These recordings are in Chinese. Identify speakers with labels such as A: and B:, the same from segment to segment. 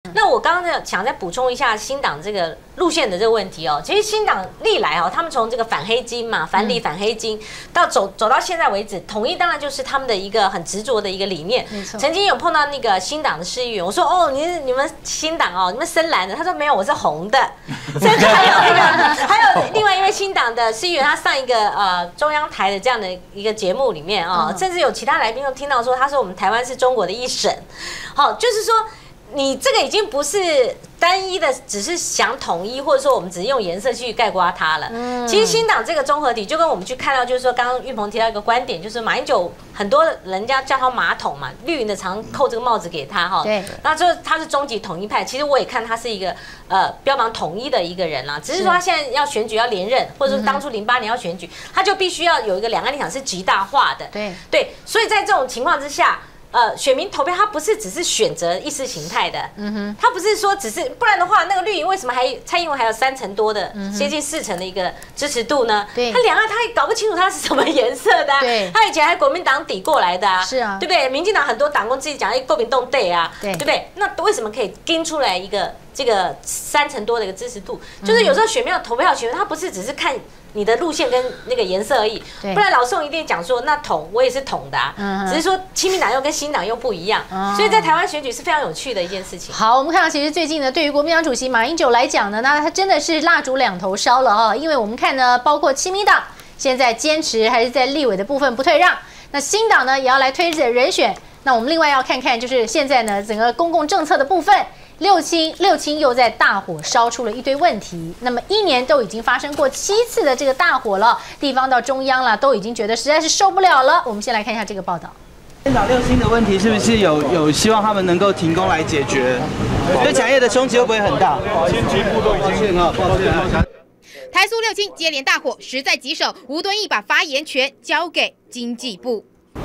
A: 那我刚刚想再补充一下新党这个路线的这个问题哦。其实新党历来哦，他们从这个反黑金嘛，反李反黑金，到走到现在为止，统一当然就是他们的一个很执着的一有理念。曾经有碰到那个新党的市议员，我说哦，你们新党哦，你们深蓝的，他说没有，我是红的。甚至还有另外一位新党的市议员，他上一个中央台的这样的一个节目里面啊，甚至有其他来宾都听到说，他说我们台湾是中国的一省。好，就是说。你这个已经不是单一的，只是想统一，或者说我们只是用颜色去概括它了。其实新党这个综合体，就跟我们去看到，就是说刚刚玉鹏提到一个观点，就是马英九很多人家叫他马桶嘛，绿营的常扣这个帽子给他哈。对。那就他是终极统一派，其实我也看他是一个标榜统一的一个人啦。只是说他现在要选举要连任，或者说当初08年要选举，他就必须要有一个两岸立场是极大化的。对。所以在这种情况之下。选民投票，他不是只是选择意识形态的，他不是说只是，不然的话，那个绿营为什么蔡英文还有3成多的，接近4成的一个支持度呢？他两岸他也搞不清楚他是什么颜色的，他以前还国民党抵过来的啊，是啊，对不对？民进党很多党工自己讲，国民党对啊，对不对？那为什么可以跟出来一个这个3成多的一个支持度？就是有时候选民要投票，选民他不是只是看。你的路线跟那个颜色而已，不然老宋一定讲说，那统我也是统的啊，只是说亲民党又跟新党又不一样，所以在台湾选举是非常有趣的一件事情。
B: 好，我们看到其实最近呢，对于国民党主席马英九来讲呢，那他真的是蜡烛两头烧了哈，因为我们看呢，包括亲民党现在坚持还是在立委的部分不退让，那新党呢也要来推人选，那我们另外要看看就是现在呢整个公共政策的部分。六轻又在大火烧出了一堆问题，那么1年都已经发生过7次的这个大火了，地方到中央了都已经觉得实在是受不了了。我们先来看一下这个报道。
C: 县长六轻的问题是不是有希望他们能够停工来解决？对产业的冲击会不会很大？经济部都已经抱歉。
D: 台塑六轻接连大火，实在棘手，吴敦义把发言权交给经济部。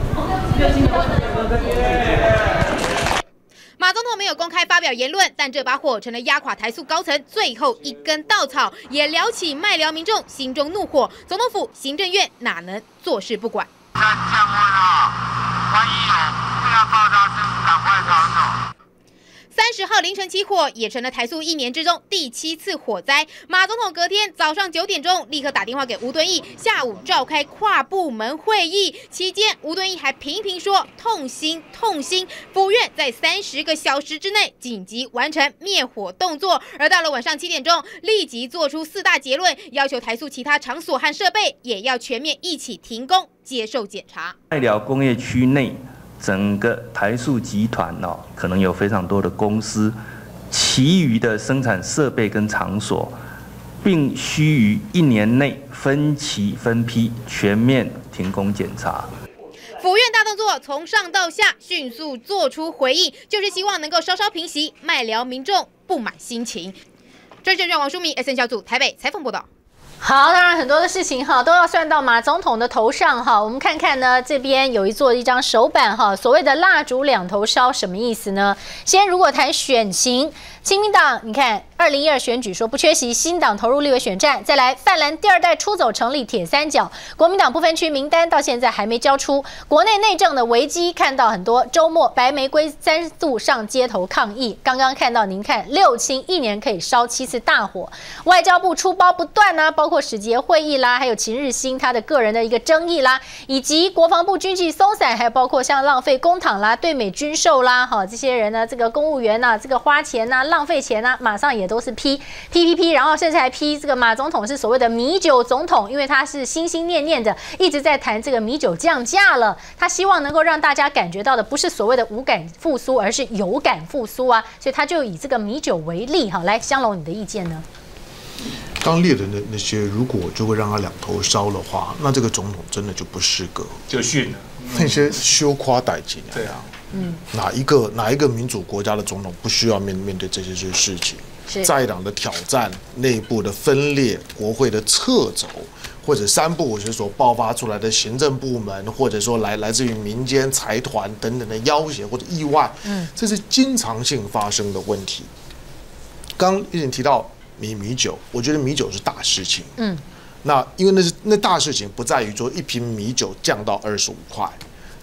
D: 马总统没有公开发表言论，但这把火成了压垮台塑高层最后一根稻草，也撩起麦寮民众心中怒火。总统府、行政院哪能坐视不管？降温了，万一有不要爆炸声，赶快逃走。30号凌晨起火，也成了台塑1年之中第7次火灾。马总统隔天早上9点钟立刻打电话给吴敦义，下午召开跨部门会议，期间吴敦义还频频说痛心，府院在30个小时之内紧急完成灭火动作。而到了晚上7点钟，立即做出4大结论，要求台塑其他场所和设备也要全面一起停工接受检查。
E: 麦寮工业区内。整个台塑集团可能有非常多的公司，其余的生产设备跟场所，并须于1年内分期分批全面停工检查。
D: 府院大动作，从上到下迅速做出回应，就是希望能够稍稍平息麦寮民众不满心情。专线王淑敏 SN 小组台北采访报道。
B: 好，当然很多的事情哈都要算到马总统的头上哈。我们看看呢，这边有一张手板哈，所谓的蜡烛两头烧什么意思呢？先如果谈选情，亲民党你看2012选举说不缺席，新党投入立委选战，再来泛蓝第2代出走成立铁三角，国民党不分区名单到现在还没交出，国内内政的危机看到很多，周末白玫瑰3度上街头抗议，刚刚看到您看六轻1年可以烧7次大火，外交部出包不断啊，包括使节会议啦，还有秦日兴他的个人的一个争议啦，以及国防部军纪松散，还有包括像浪费公帑啦、对美军售啦，哈，这些人呢，这个公务员呐，这个花钱呐、浪费钱呐，马上也都是批，然后甚至还批这个马总统是所谓的米酒总统，因为他是心心念念的一直在谈这个米酒降价了，他希望能够让大家感觉到的不是所谓的无感复苏，而是有感复苏啊，所以他就以这个米酒为例，哈，来香龙你的意见呢？
F: 刚列的那些，如果就会让他两头烧的话，那这个总统真的就不适格，
G: 就训了。
F: 那些羞夸殆尽，对啊，哪一个民主国家的总统不需要面对这些事情？在党的挑战、内部的分裂、国会的撤走，或者3不5时所爆发出来的行政部门，或者说来自于民间财团等等的要挟或者意外，这是经常性发生的问题。刚一直提到。米酒，我觉得米酒是大事情。那因为那大事情不在于说1瓶米酒降到25块，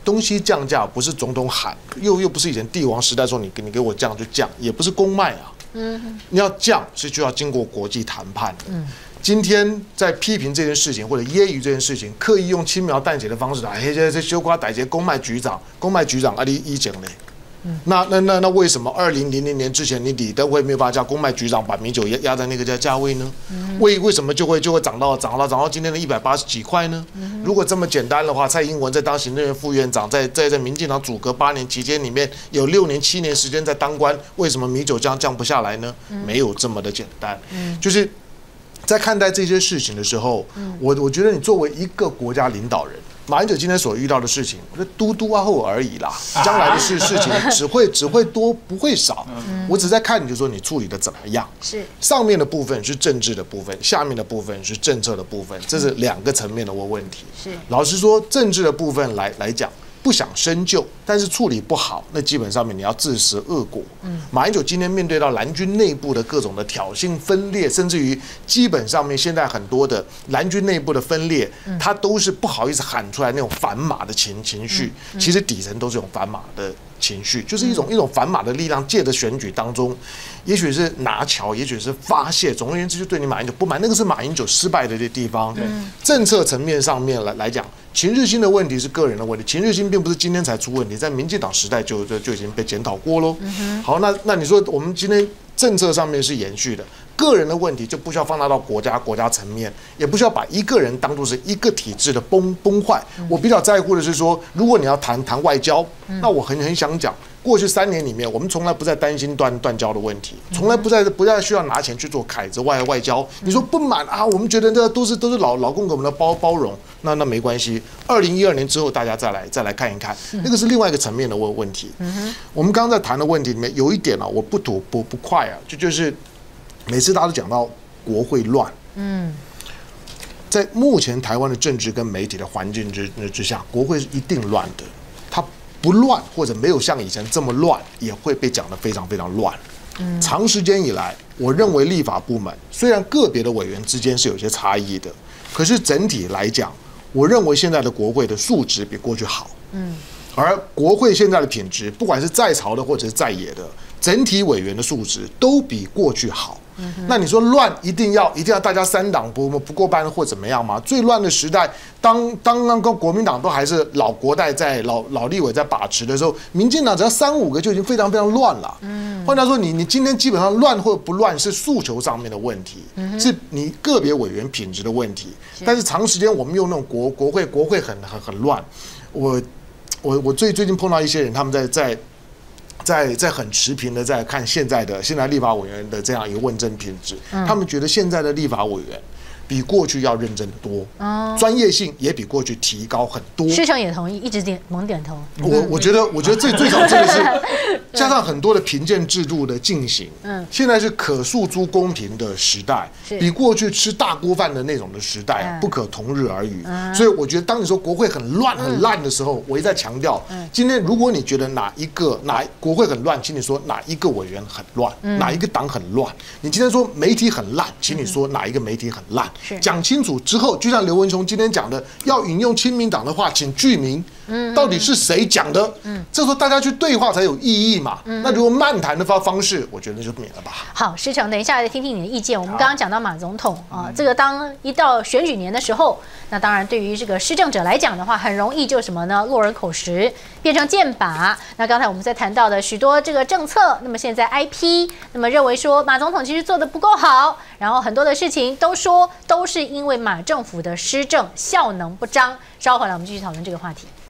F: 东西降价不是总统喊，又不是以前帝王时代说你给我降就降，也不是公卖啊。你要降是就要经过国际谈判的。今天在批评这件事情或者揶揄这件事情，刻意用轻描淡写的方式，这修瓜逮些公卖局长啊，你一讲嘞。那为什么2000年之前你李登辉没有办法叫公卖局长把米酒压在那个价位呢？为什么就会涨到今天的180几块呢？如果这么简单的话，蔡英文在当行政院副院长，在民进党阻隔8年期间里面有6年7年时间在当官，为什么米酒降不下来呢？没有这么的简单，就是在看待这些事情的时候，我觉得你作为一个国家领导人。马英九今天所遇到的事情，我觉得嘟啊后而已啦。将来的事情只会多不会少。我只在看你就说你处理的怎么样。是上面的部分是政治的部分，下面的部分是政策的部分，这是2个层面的问题。是老实说，政治的部分来讲。不想深究，但是处理不好，那基本上面你要自食恶果。马英九今天面对到蓝军内部的各种的挑衅分裂，甚至于基本上面现在很多的蓝军内部的分裂，他都是不好意思喊出来那种反马的情绪，其实底层都是有反马的情绪，就是一种反马的力量，借着选举当中，也许是拿桥，也许是发泄，总而言之就对你马英九不满，那个是马英九失败的地方。政策层面上面来讲。秦日新的问题是个人的问题，秦日新并不是今天才出问题，在民进党时代就已经被检讨过喽。好，那你说我们今天政策上面是延续的，个人的问题就不需要放大到国家层面，也不需要把一个人当作是一个体制的崩坏。我比较在乎的是说，如果你要谈外交，那我很想讲。过去3年里面，我们从来不再担心断交的问题，从来不再需要拿钱去做凯子外交。你说不满啊？我们觉得这都是老公给我们的包容，那没关系。2012年之后，大家再来看一看，那个是另外一个层面的问题。我们刚刚在谈的问题里面有一点啊，我不快啊，就是每次大家都讲到国会乱，在目前台湾的政治跟媒体的环境之下，国会是一定乱的，它。不乱或者没有像以前这么乱，也会被讲得非常非常乱。长时间以来，我认为立法部门虽然个别的委员之间是有些差异的，可是整体来讲，我认为现在的国会的素质比过去好。而国会现在的品质，不管是在朝的或者是在野的，整体委员的素质都比过去好。那你说乱一定要大家3党不过半或怎么样吗？最乱的时代，当国民党都还是老国代在老立委在把持的时候，民进党只要3、5个就已经非常非常乱了。换句话说，你今天基本上乱或不乱是诉求上面的问题，是你个别委员品质的问题。但是长时间我们用那种国会很乱，我最近碰到一些人，他们在很持平的在看现在立法委员的这样一个问政品质，他们觉得现在的立法委员比过去要认真得多，专业性也比过去提高很多。市长也同意，一直猛点头。我觉得最早真的是加上很多的评鉴制度的进行，现在是可诉诸公平的时代，比过去吃大锅饭的那种的时代不可同日而语。所以我觉得，当你说国会很乱很烂的时候，我一再强调，今天如果你觉得哪国会很乱，请你说哪一个委员很乱，哪一个党很乱。你今天说媒体很烂，请你说哪一个媒体很烂。讲清楚之后，就像刘文雄今天讲的，要引用亲民党的话，请具名，到底是谁讲的？这时候大家去对话才有意义嘛。那如果漫谈的方式，我觉得就免了吧。好，市长，等一下来听听你的意见。我们刚刚讲到马总统啊，这个当一到选举年的时候，那当然对于这个施政者来讲的话，很容易就什么呢？落人口实，变成箭靶。那刚才我们在谈到的许多这个政策，那么现在 IP， 那么认为说马总统其实做得不够好，然后很多的事情都说都是因为马政府的施政效能不彰。稍后来我们继续讨论这个话题。